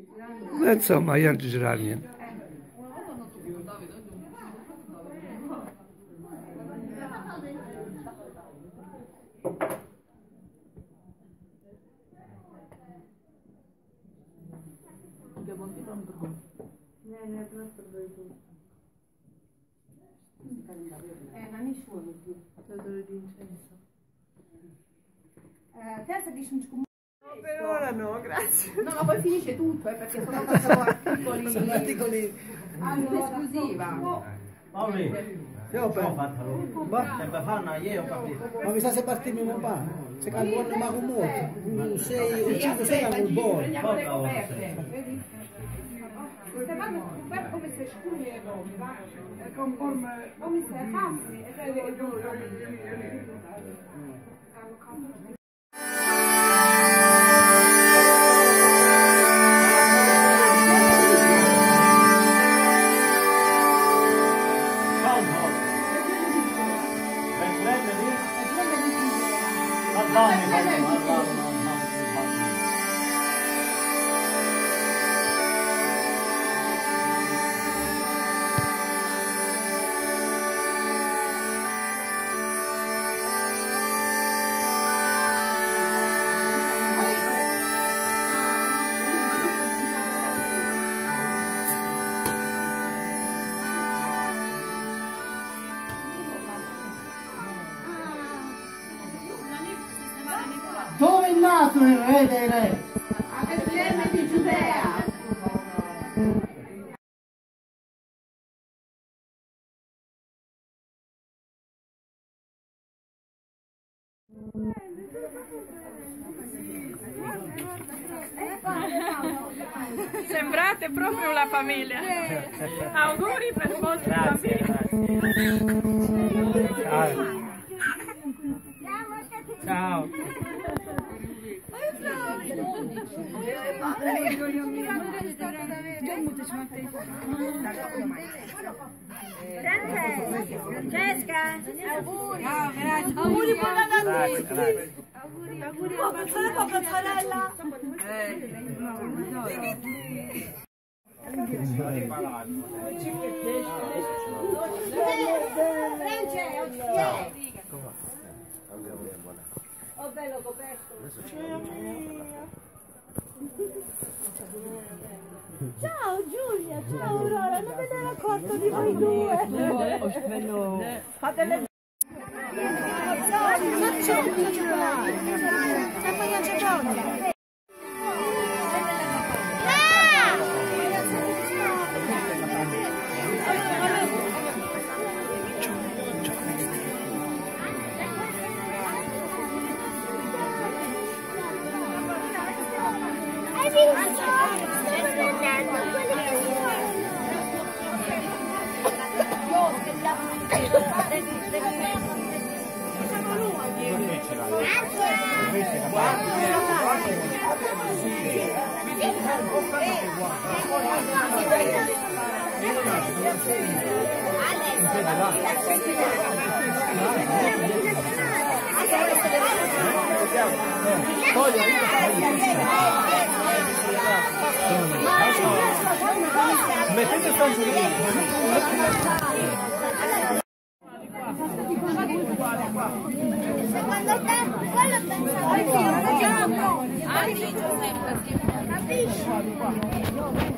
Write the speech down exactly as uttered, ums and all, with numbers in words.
Eh, insomma, io non ci c'era niente. Eh, ma nessuno più. L'odore di incenso. Eh, te se dici un scommetto. No, per ora no, grazie. No, ma poi finisce tutto, eh, perché sono passati articoli. Sono articoli. Allora, esclusiva. Paoli, Io come ho per... fatto? Ma, Sempre fanno, io ho capito. ma mi sa se partire un po'. Se calcolano ma con molto. Un sei, un cinque sei hanno un buono. Prendiamo le coperte, vedi? Se vanno per come se scuri e robe, va? Come se passi e poi le Dove è nato il re dei re? a Betlemme di Giudea. Sembrate proprio la famiglia. Auguri per i vostri bambini. Ciao. Ciao. Francesca, auguri. Auguri, buona Natale. Auguri, auguri. Buona sorella. Oh, bello coperto. Ciao Giulia, ciao Aurora, non me ne ero accorto di voi due. Fatele. Hai visto? Sto prendendo quelli che sono. Mettete tanto lì. Secondo te quello pensavo io, capisci?